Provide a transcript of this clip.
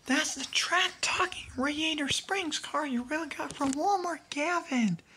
That's the track talking Radiator Springs car you really got from Walmart, Gavin.